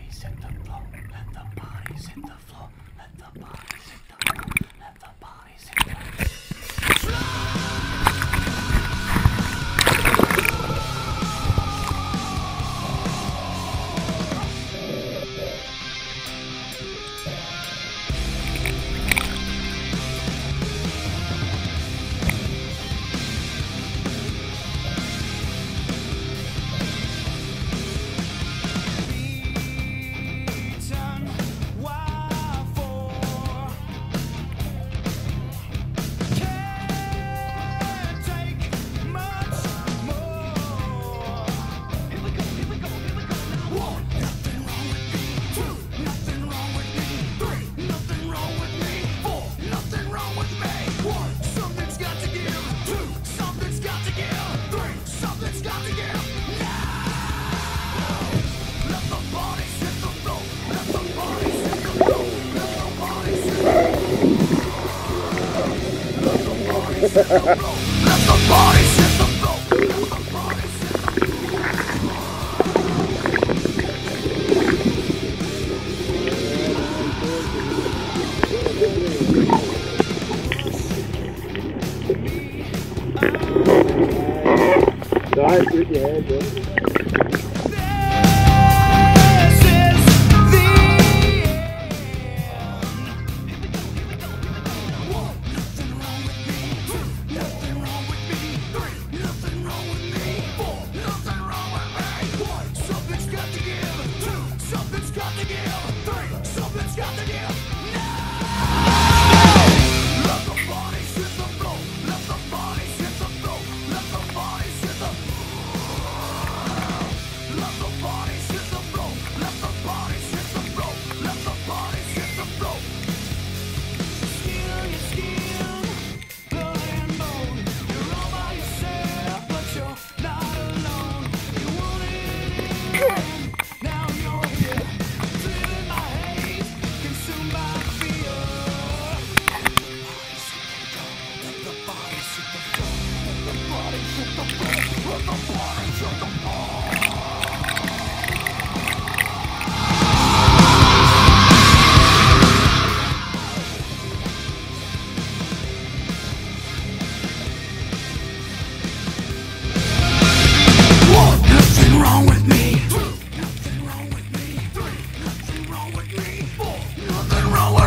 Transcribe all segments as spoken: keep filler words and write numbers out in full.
bodies hit the floor. Let the bodies hit the floor. Let the bodies hit the floor. Let the bodies hit the Let the bodies hit the floor. Let the bodies hit the floor. Sorry, shoot your head, bro.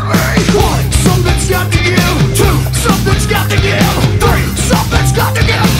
Something's got to give. Two, something's got to give. Three, something's got to give.